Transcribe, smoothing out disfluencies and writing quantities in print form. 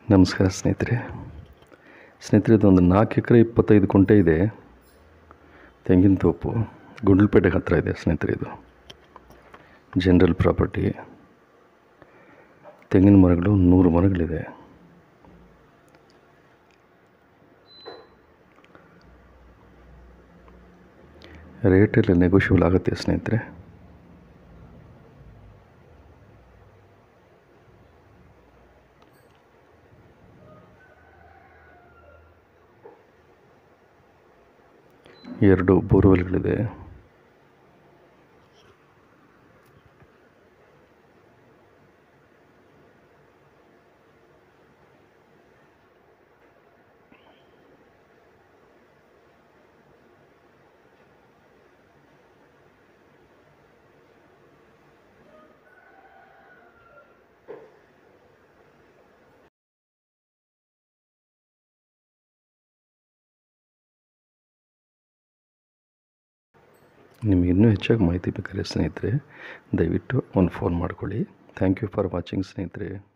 ನಮಸ್ಕಾರ ಸ್ನೇಹಿತರೆ. ಇದೊಂದು 4 ಎಕರೆ 25 ಕುಂಟೆ ಇದೆ. ತೆಂಗಿನ ತೋಪು ಗುಂಡ್ಲುಪೇಟೆಗೆ ಹತ್ತಿರ ಇದೆ ಸ್ನೇಹಿತರೆ. ಇದು ಜನರಲ್ ಪ್ರಾಪರ್ಟಿ. ತೆಂಗಿನ ಮರಗಳು 100 ಮರಗಳಿದೆ. ರೇಟೆಲ್ಲ ನೆಗೋಷಿಯಬಲ್ ಆಗುತ್ತೆ ಸ್ನೇಹಿತರೆ. ಎರಡು ಬೋರ್ವೆಲ್ಗಳಿದೆ. ನಿಮಗೆ ಇನ್ನೂ ಹೆಚ್ಚಾಗಿ ಮಾಹಿತಿ ಬೇಕಾದ್ರೆ ಸ್ನೇಹಿತರೆ, ದಯವಿಟ್ಟು ಒಂದು ಫೋನ್ ಮಾಡ್ಕೊಳ್ಳಿ. ಥ್ಯಾಂಕ್ ಯು ಫಾರ್ ವಾಚಿಂಗ್ ಸ್ನೇಹಿತರೆ.